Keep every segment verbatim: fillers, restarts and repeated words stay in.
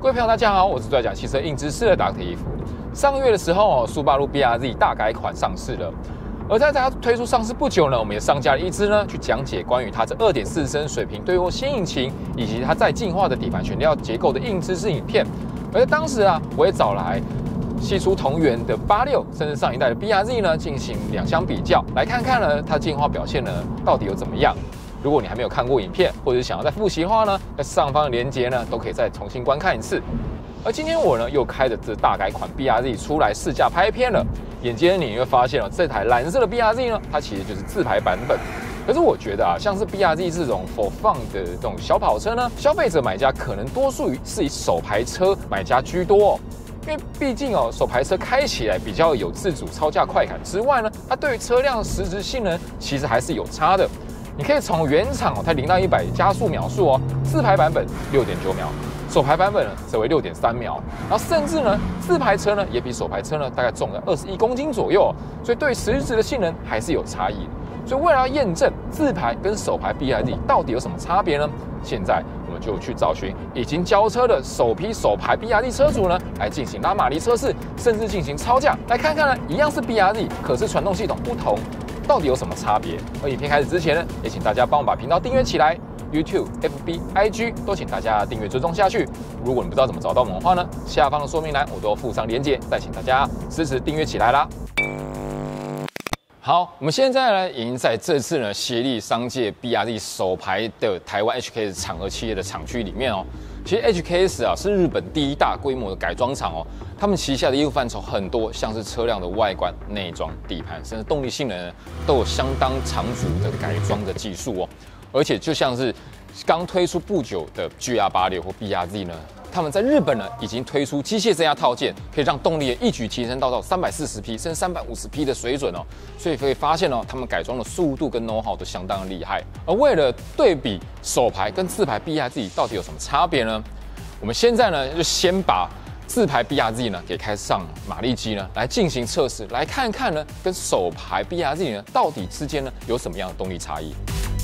各位朋友，大家好，我是专讲汽车硬知识的 Doctor 伊夫。上个月的时候，苏巴鲁 B R Z 大改款上市了，而在它推出上市不久呢，我们也上架了一支呢，去讲解关于它这 二点四 升水平对卧新引擎以及它再进化的底盘悬吊结构的硬知识影片。而当时啊，我也找来系出同源的八六，甚至上一代的 B R Z 呢，进行两相比较，来看看呢它进化表现呢到底有怎么样。如果你还没有看过影片，或者是想要再复习的话呢，在上方的连结呢都可以再重新观看一次。而今天我呢又开着这大改款 B R Z 出来试驾拍片了，眼尖你会发现哦，这台蓝色的 B R Z 呢，它其实就是自排版本。可是我觉得啊，像是 B R Z 这种 for fun 的这种小跑车呢，消费者买家可能多数于是以手排车买家居多哦。因为毕竟哦，手排车开起来比较有自主超驾快感之外呢，它对于车辆的实质性能其实还是有差的。你可以从原厂哦，它零到一百加速秒数哦，自排版本六点九秒，手排版本呢则为六点三秒，然后甚至呢，自排车呢也比手排车呢大概重了二十一公斤左右，所以对实质的性能还是有差异的。所以为了要验证自排跟手排 B R Z 到底有什么差别呢？现在我们就去找寻已经交车的首批手排 B R Z 车主呢，来进行拉马力测试，甚至进行超驾，来看看呢，一样是 B R Z， 可是传动系统不同，到底有什么差别？而影片开始之前呢，也请大家帮我把频道订阅起来 ，YouTube、F B、I G 都请大家订阅追踪下去。如果你不知道怎么找到我们的话呢，下方的说明栏我都附上连结，再请大家支持订阅起来啦。好，我们现在呢，已经在这次呢协力商界 B R Z 首排的台湾 H K S 产合企业的厂区里面哦。其实 H K S 啊是日本第一大规模的改装厂哦，他们旗下的业务范畴很多，像是车辆的外观、内装、底盘，甚至动力性能呢，都有相当长足的改装的技术哦。而且就像是刚推出不久的 G R 八六或 B R Z 呢。他们在日本呢，已经推出机械增压套件，可以让动力一举提升到到三百四十匹甚至三百五十匹的水准哦。所以可以发现哦，他们改装的速度跟 know how 都相当的厉害。而为了对比手排跟自排 B R Z 到底有什么差别呢？我们现在呢就先把自排 B R Z 呢给开上马力机呢，来进行测试，来看看呢跟手排 B R Z 呢到底之间呢有什么样的动力差异。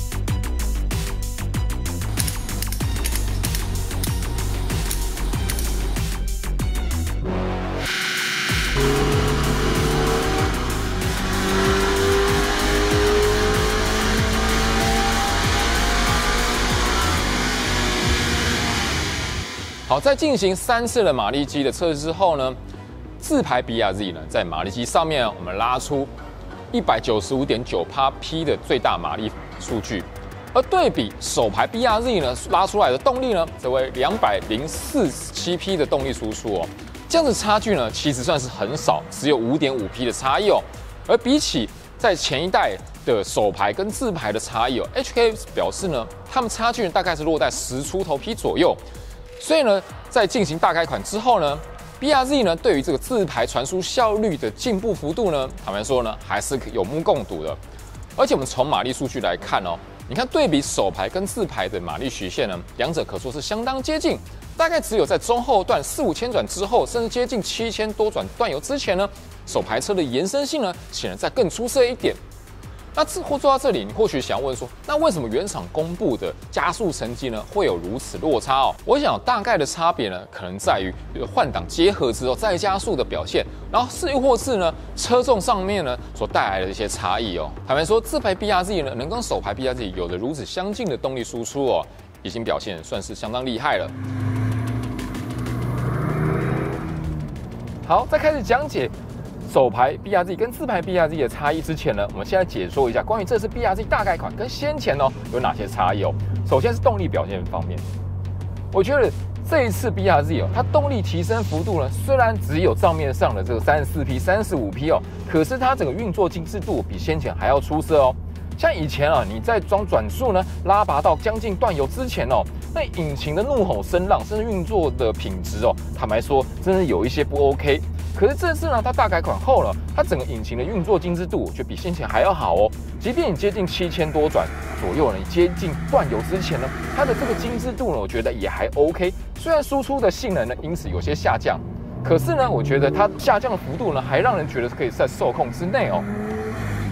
好，在进行三次的马力机的测试之后呢，自排 B R Z 呢，在马力机上面我们拉出 一百九十五点九匹的最大马力数据，而对比手排 B R Z 呢，拉出来的动力呢，则为两百零四十七匹的动力输出哦。这样子差距呢，其实算是很少，只有 五点五匹的差异哦。而比起在前一代的手排跟自排的差异哦 ，H K S 表示呢，他们差距大概是落在十出头匹左右。所以呢，在进行大改款之后呢 ，B R Z 呢对于这个自排传输效率的进步幅度呢，坦白说呢，还是有目共睹的。而且我们从马力数据来看哦，你看对比手排跟自排的马力曲线呢，两者可说是相当接近，大概只有在中后段四五千转之后，甚至接近七千多转段油之前呢，手排车的延伸性呢，显然再更出色一点。那或做到这里，你或许想问说，那为什么原厂公布的加速成绩呢会有如此落差哦？我想大概的差别呢，可能在于换挡结合之后再加速的表现，然后是又或是呢车重上面呢所带来的一些差异哦。坦白说，自排 B R Z 呢能跟手排 B R Z 有着如此相近的动力输出哦，已经表现算是相当厉害了。好，在开始讲解手排 B R Z 跟自排 B R Z 的差异之前呢，我们现在解说一下关于这次 B R Z 大改款跟先前哦有哪些差异哦。首先是动力表现方面，我觉得这一次 B R Z 哦，它动力提升幅度呢，虽然只有账面上的这个三十四匹、三十五匹哦，可是它整个运作精致度比先前还要出色哦。像以前啊，你在装转速呢，拉拔到将近断油之前哦，那引擎的怒吼声浪，甚至运作的品质哦，坦白说，真的有一些不 OK。可是这次呢，它大改款后呢，它整个引擎的运作精致度，我觉得比先前还要好哦。即便你接近七千多转左右呢，你接近断油之前呢，它的这个精致度呢，我觉得也还 OK。虽然输出的性能呢，因此有些下降，可是呢，我觉得它下降的幅度呢，还让人觉得是可以在受控之内哦。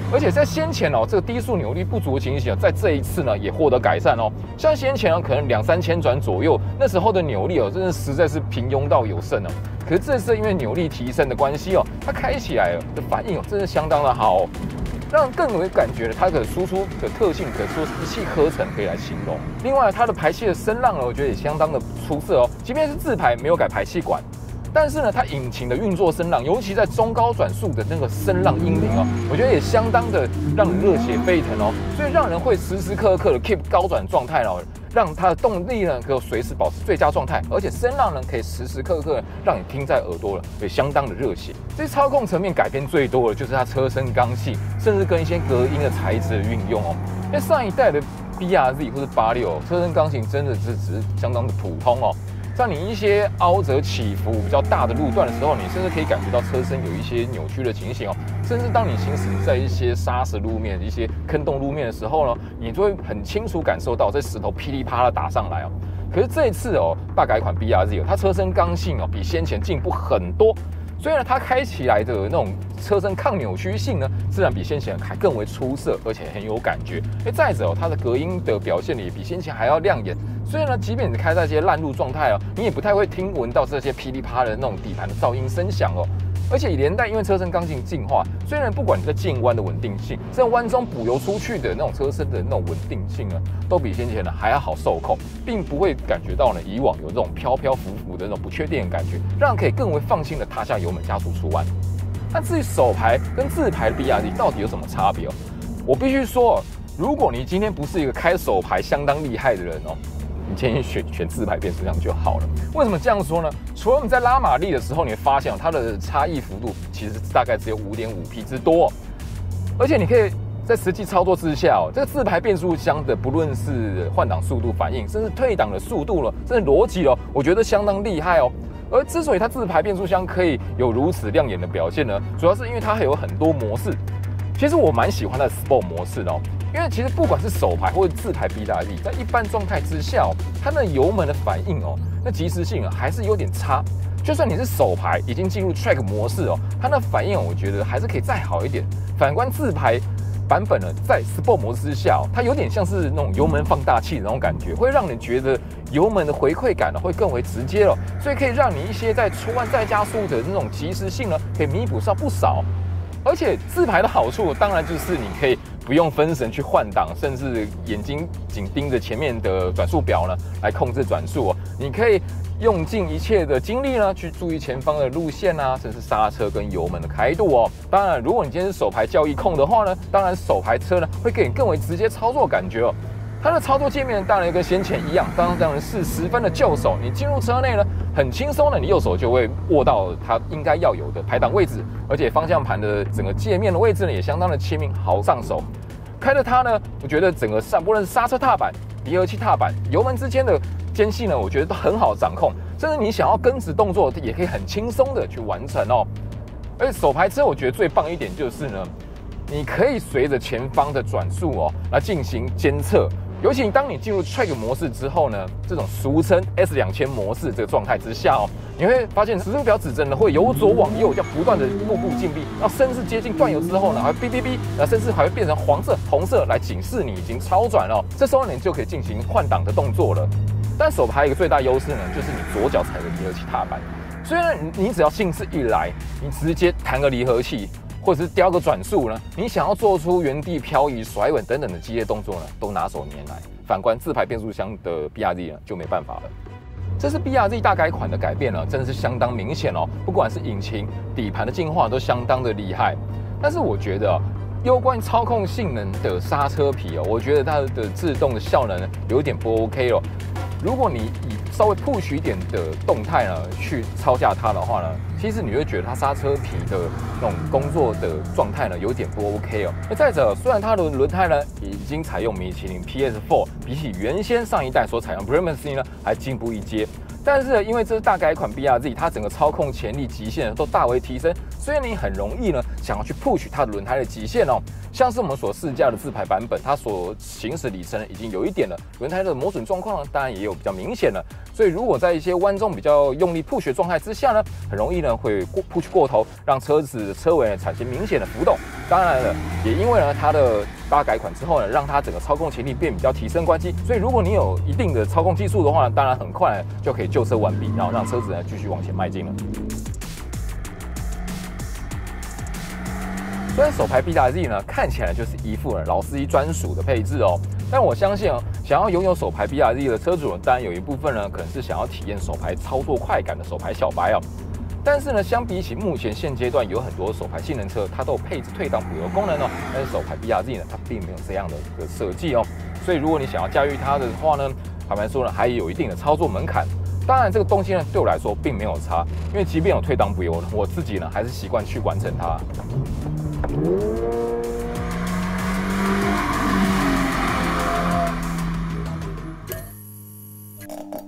而且在先前哦，这个低速扭力不足的情形，在这一次呢也获得改善哦。像先前呢，可能两三千转左右，那时候的扭力哦，真的实在是平庸到有剩哦。可是这次因为扭力提升的关系哦，它开起来的反应哦，真的相当的好哦，让更为感觉它的输出的特性可说是一气呵成，可以来形容。另外，它的排气的声浪呢，我觉得也相当的出色哦。即便是自排没有改排气管，但是呢，它引擎的运作声浪，尤其在中高转速的那个声浪音频哦，我觉得也相当的让人热血沸腾哦，所以让人会时时刻刻的 keep 高转状态哦，让它的动力呢可以随时保持最佳状态，而且声浪呢可以时时刻刻让你听在耳朵了，也相当的热血。这操控层面改变最多的就是它车身刚性，甚至跟一些隔音的材质的运用哦，因为上一代的 B R Z 或者八六车身刚性真的是只是相当的普通哦。像你一些凹折起伏比较大的路段的时候，你甚至可以感觉到车身有一些扭曲的情形哦。甚至当你行驶在一些砂石路面、一些坑洞路面的时候呢，你就会很清楚感受到这石头噼里啪啦打上来哦。可是这一次哦，大改款 B R Z 哦，它车身刚性哦比先前进步很多。所以呢，它开起来的那种车身抗扭曲性呢，自然比先前还更为出色，而且很有感觉。哎，再者哦，它的隔音的表现也比先前还要亮眼。所以呢，即便你开在这些烂路状态哦，你也不太会听闻到这些噼里啪啦的那种底盘的噪音声响哦。而且连带因为车身刚性进化，虽然不管你在进弯的稳定性，在弯中补油出去的那种车身的那种稳定性呢，都比先前呢还要好受控，并不会感觉到呢以往有这种飘飘浮浮的那种不确定的感觉，让人可以更为放心的踏下油门加速出弯。那至于手排跟自排的 B R Z 到底有什么差别哦？我必须说，如果你今天不是一个开手排相当厉害的人哦，你建议选选自排变速箱就好了。为什么这样说呢？除了我们在拉马力的时候，你会发现它的差异幅度其实大概只有 五点五匹之多、哦，而且你可以在实际操作之下哦，这个自排变速箱的不论是换挡速度、反应，甚至退档的速度了，甚至逻辑哦，我觉得相当厉害哦。而之所以它自排变速箱可以有如此亮眼的表现呢，主要是因为它还有很多模式。其实我蛮喜欢它的 Sport 模式的哦。因为其实不管是手排或者自排 B R Z， 在一般状态之下、哦，它的油门的反应哦，那及时性啊还是有点差。就算你是手排已经进入 Track 模式哦，它的反应、哦、我觉得还是可以再好一点。反观自排版本呢，在 Sport 模式之下、哦，它有点像是那种油门放大器的那种感觉，会让你觉得油门的回馈感呢会更为直接了，所以可以让你一些在出弯再加速的那种及时性呢，可以弥补上不少。而且自排的好处当然就是你可以不用分神去换挡，甚至眼睛紧盯着前面的转速表呢来控制转速哦。你可以用尽一切的精力呢去注意前方的路线啊，甚至刹车跟油门的开度哦。当然，如果你今天是手排教育控的话呢，当然手排车呢会给你更为直接操作感觉哦。它的操作界面当然跟先前一样，当然是十分的就手。你进入车内呢，很轻松的，你右手就会握到它应该要有的排档位置，而且方向盘的整个界面的位置呢，也相当的亲民，好上手。开着它呢，我觉得整个上不论是刹车踏板、离合器踏板、油门之间的间隙呢，我觉得都很好掌控，甚至你想要跟直动作，也可以很轻松的去完成哦。而且手排车我觉得最棒一点就是呢，你可以随着前方的转速哦来进行监测。尤其当你进入 Track 模式之后呢，这种俗称 S 两千 模式这个状态之下哦，你会发现时速表指针呢会由左往右，要不断的步步进逼，然后甚至接近断油之后呢，还会哔哔哔，然后甚至还会变成黄色、红色来警示你已经超转了、哦。这时候呢，你就可以进行换挡的动作了。但手排一个最大优势呢，就是你左脚踩的离合器踏板，所以呢，你只要兴致一来，你直接弹个离合器。或者是雕个转速呢，你想要做出原地漂移、甩稳等等的激烈动作呢，都拿手拈来。反观自排变速箱的 B R Z 呢，就没办法了。这次 B R Z 大改款的改变呢，真的是相当明显哦。不管是引擎、底盘的进化都相当的厉害。但是我觉得、哦，攸关操控性能的刹车皮哦，我觉得它的制动的效能有点不 OK 哦。如果你以稍微 push 一点的动态呢去操驾它的话呢，其实你会觉得它刹车皮的那种工作的状态呢有点不 OK 哦。那再者，虽然它的轮胎呢已经采用米其林 P S 四， 比起原先上一代所采用 Bremsbaum 呢还进步一阶，但是因为这是大改款 B R Z， 它整个操控潜力极限都大为提升， 所以你很容易呢想要去 push 它的轮胎的极限哦。像是我们所试驾的自排版本，它所行驶里程已经有一点了，轮胎的磨损状况呢，当然也有比较明显了。所以如果在一些弯中比较用力 push 的状态之下呢，很容易呢会过 push 过头，让车子的车尾呢产生明显的浮动。当然了，也因为呢它的大改款之后呢，让它整个操控潜力变比较提升关系。所以如果你有一定的操控技术的话呢，当然很快就可以旧车完毕，然后让车子呢继续往前迈进了。虽然手排 B R Z 呢看起来就是一副老司机专属的配置哦，但我相信哦，想要拥有手排 B R Z 的车主，当然有一部分呢可能是想要体验手排操作快感的手排小白哦。但是呢，相比起目前现阶段有很多手排性能车，它都有配置退档补油功能哦，但是手排 B R Z 呢，它并没有这样的一个设计哦。所以如果你想要驾驭它的话呢，坦白说呢，还有一定的操作门槛。当然，这个东西呢对我来说并没有差，因为即便有退档补油，我自己呢还是习惯去完成它。